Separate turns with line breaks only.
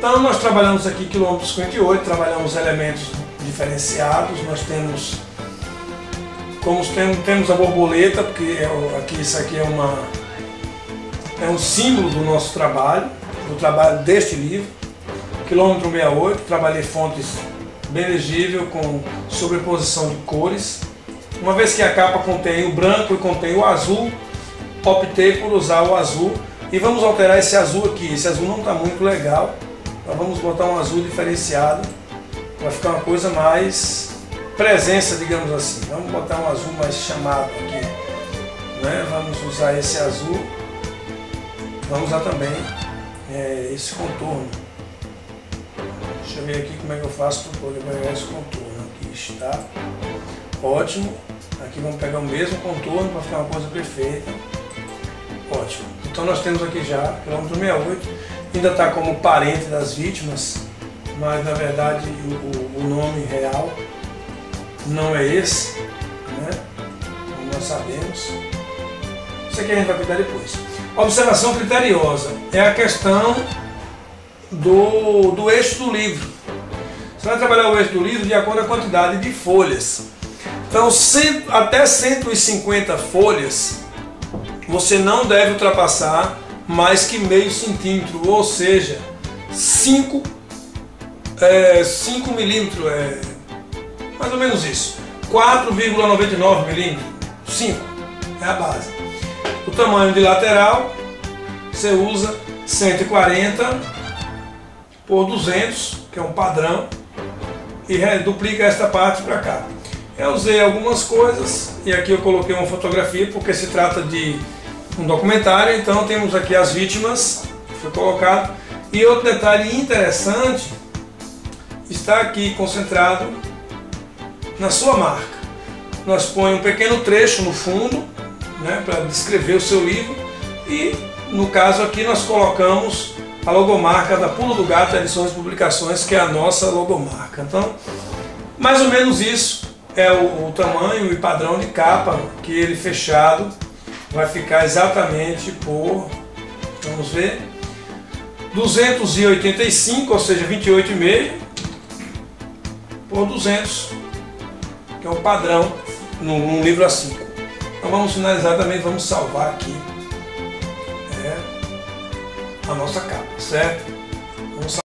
Então nós trabalhamos aqui quilômetro 58, trabalhamos elementos diferenciados, nós temos a borboleta, porque aqui isso aqui é um símbolo do nosso trabalho, do trabalho deste livro. Quilômetro 68, trabalhei fontes bem legível com sobreposição de cores. Uma vez que a capa contém o branco e contém o azul, optei por usar o azul e vamos alterar esse azul aqui. Esse azul não está muito legal, então vamos botar um azul diferenciado, vai ficar uma coisa mais presença, digamos assim. Vamos botar um azul mais chamado aqui, né? Vamos usar esse azul, vamos usar também esse contorno. Deixa eu ver aqui como é que eu faço para poder pegar esse contorno. Aqui está ótimo. Aqui vamos pegar o mesmo contorno para ficar uma coisa perfeita. Ótimo. Então nós temos aqui já quilômetro 68. Ainda está como parente das vítimas, mas na verdade o nome real não é esse, né? Como nós sabemos. Isso aqui a gente vai cuidar depois. Observação criteriosa é a questão do eixo do livro. Você vai trabalhar o eixo do livro de acordo com a quantidade de folhas. Então, até 150 folhas, você não deve ultrapassar mais que meio centímetro, ou seja, 5 milímetros, mais ou menos isso, 4,99 milímetros, 5 é a base. O tamanho de lateral, você usa 140 por 200, que é um padrão, e duplica esta parte para cá. Eu usei algumas coisas e aqui eu coloquei uma fotografia porque se trata de um documentário, então temos aqui as vítimas, foi colocado. E outro detalhe interessante está aqui concentrado na sua marca. Nós põe um pequeno trecho no fundo, né, para descrever o seu livro, e no caso aqui nós colocamos a logomarca da Pulo do Gato Edições e Publicações, que é a nossa logomarca. Então, mais ou menos isso é o tamanho e padrão de capa, que ele fechado vai ficar exatamente por, vamos ver, 285, ou seja, 28,5 por 200, que é o padrão num livro A5. Então vamos finalizar também, vamos salvar aqui a nossa capa, certo? Vamos